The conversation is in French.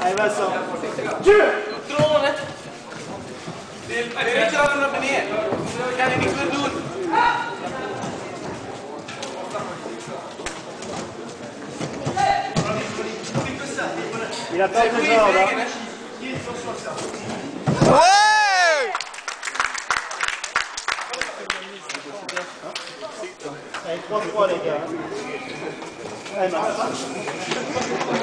Allez, Vincent. Tue! Weet je wat er naar beneden? Dan kan je niks meer doen. Il attend tes ordres. Ouais! Allez, 3-3 les gars. Allez, Marc.